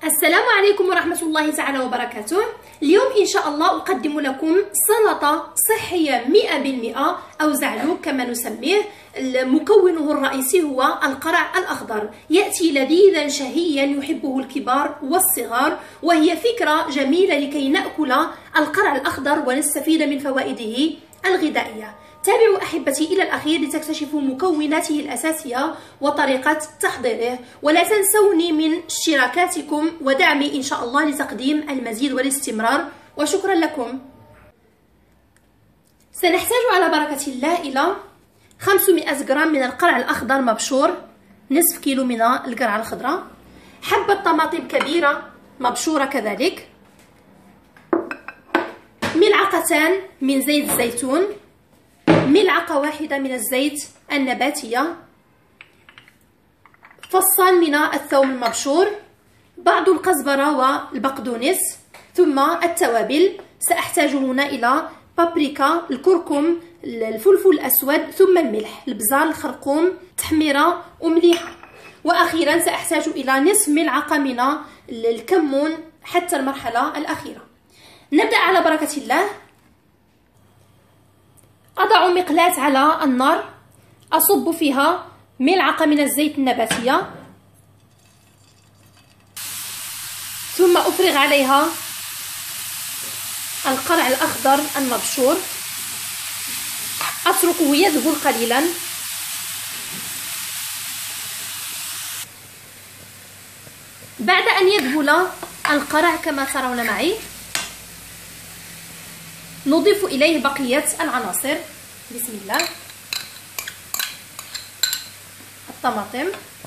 السلام عليكم ورحمة الله تعالى وبركاته. اليوم إن شاء الله أقدم لكم سلطة صحية 100% أو زعلوك كما نسميه. مكونه الرئيسي هو القرع الأخضر، يأتي لذيذا شهيا يحبه الكبار والصغار، وهي فكرة جميلة لكي نأكل القرع الأخضر ونستفيد من فوائده الغذائية. تابعوا أحبتي إلى الأخير لتكتشفوا مكوناته الأساسية وطريقة تحضيره، ولا تنسوني من اشتراكاتكم ودعمي إن شاء الله لتقديم المزيد والاستمرار، وشكرا لكم. سنحتاج على بركة الله إلى 500 جرام من القرع الأخضر مبشور، نصف كيلو من القرعة الخضراء، حبة طماطم كبيرة مبشورة كذلك، ملعقتان من زيت الزيتون، ملعقة واحدة من الزيت النباتية، فصان من الثوم المبشور، بعض الكزبرة والبقدونس، ثم التوابل. سأحتاج هنا إلى بابريكا، الكركم، الفلفل الأسود، ثم الملح، البزار، الخرقوم، تحميرة ومليحة. وأخيرا سأحتاج إلى نصف ملعقة من الكمون حتى المرحلة الأخيرة. نبدأ على بركة الله. أضع مقلاة على النار، أصب فيها ملعقة من الزيت النباتية، ثم أفرغ عليها القرع الأخضر المبشور، أتركه يذبل قليلا. بعد أن يذبل القرع كما ترون معي، نضيف إليه بقية العناصر. بسم الله. الطماطم،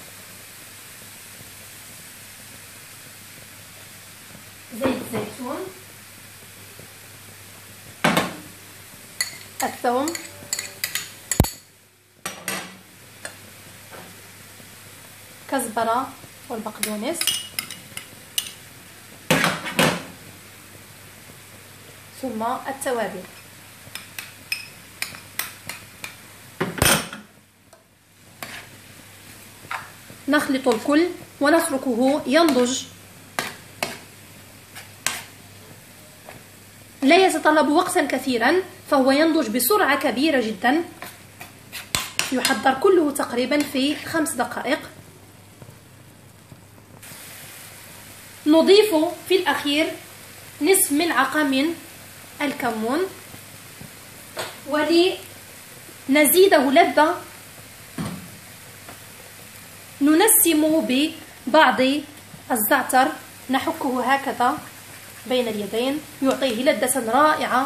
زيت الزيتون، الثوم، كزبرة والبقدونس، ثم التوابل. نخلط الكل ونتركه ينضج، لا يتطلب وقتا كثيرا، فهو ينضج بسرعة كبيرة جدا. يحضر كله تقريبا في 5 دقائق. نضيف في الأخير نصف ملعقة من الكمون، ولنزيده لذة ننسم ببعض الزعتر، نحكه هكذا بين اليدين، يعطيه لذة رائعة.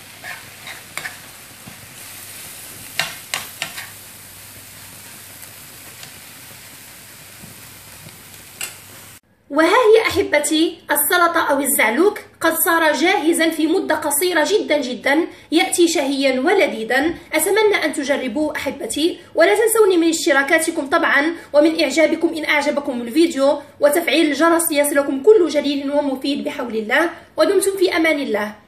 وها هي أحبتي السلطة أو الزعلوك قد صار جاهزا في مدة قصيرة جدا جدا، يأتي شهيا ولذيذا. أتمنى أن تجربوه أحبتي، ولا تنسوني من اشتراكاتكم طبعا، ومن إعجابكم إن أعجبكم الفيديو، وتفعيل الجرس ليصلكم كل جديد ومفيد بحول الله. ودمتم في أمان الله.